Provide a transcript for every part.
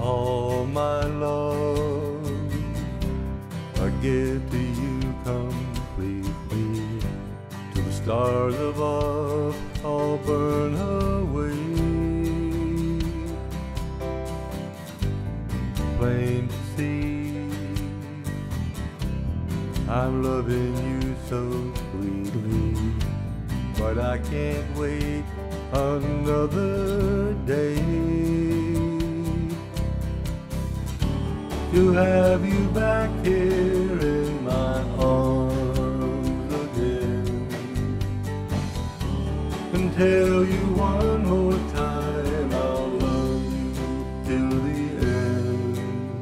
all my love I give to you completely. Till the stars above all burn away. Plain to see, I'm loving you so sweetly, but I can't wait another day to have you back here in my arms again, and tell you one more time I'll love you till the end.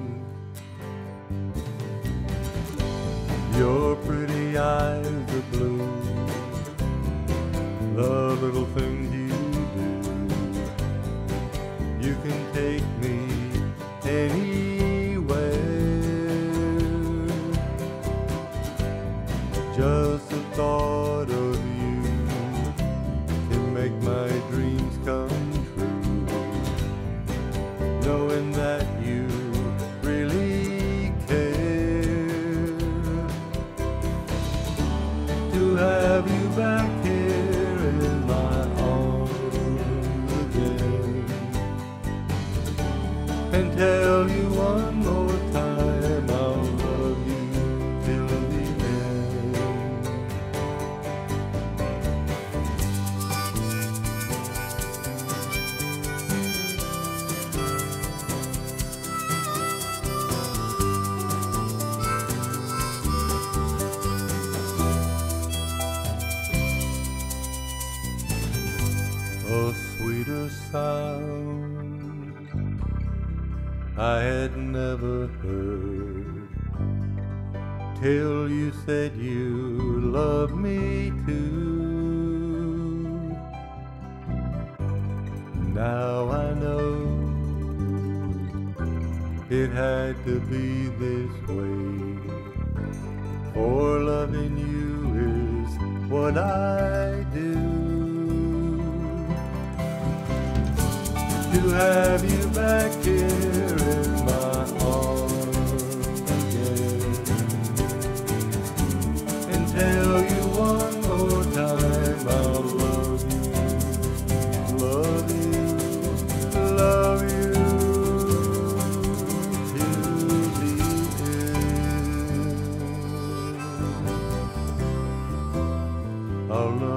Your pretty eyes are blue, the little things you do, you can take me anywhere. Just the thought of you can make my dreams come true, knowing that you really care. To have you back here in my arms again, and tell you one more time I'll love you till the end. A sweeter sound I had never heard, till you said you loved me too. Now I know it had to be this way, for loving you is what I do. To have you back here in my arms again, and tell you one more time I'll love you, love you, love you till the end. I'll love